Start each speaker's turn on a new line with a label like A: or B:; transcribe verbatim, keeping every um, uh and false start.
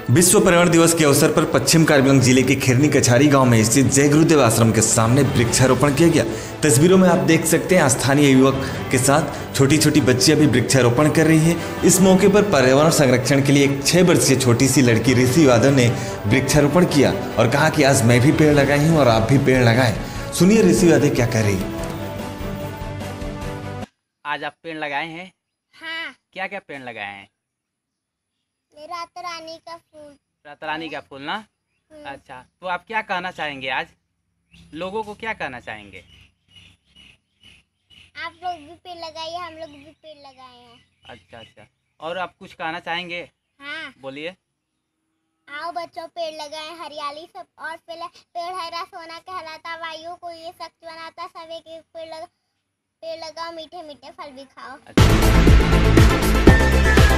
A: विश्व पर्यावरण दिवस के अवसर पर पश्चिम कार्बी जिले के खिरनी कछारी गांव में स्थित जय गुरुदेव आश्रम के सामने वृक्षारोपण किया गया। तस्वीरों में आप देख सकते हैं स्थानीय युवक के साथ छोटी छोटी बच्चियां भी वृक्षारोपण कर रही है। इस मौके पर पर्यावरण संरक्षण के लिए एक छह वर्षीय छोटी सी लड़की ऋषि यादव ने वृक्षारोपण किया और कहा कि आज मैं भी पेड़ लगाई हूँ और आप भी पेड़ लगाएं। सुनिए ऋषि यादव क्या कह रही है।
B: आज आप पेड़ लगाए हैं?
C: हाँ,
B: क्या क्या पेड़ लगाए हैं?
C: रात रानी का फूल।
B: रात रानी का फूल ना?
C: हम्म।
B: अच्छा, तो आप क्या कहना चाहेंगे आज लोगों को, क्या कहना चाहेंगे?
C: आप लोग भी पेड़ लगाइए, हम लोग भी पेड़ लगाए हैं।
B: अच्छा अच्छा, और आप कुछ कहना चाहेंगे?
C: हाँ,
B: बोलिए।
C: आओ बच्चों, पेड़ लगाएं, हरियाली सब। और पहले पेड़ हरा सोना कहलाता, वायु को ये शक्त बनाता। सब एक एक पेड़ लगा पेड़ लगाओ, मीठे मीठे फल भी खाओ।
B: अच्छा।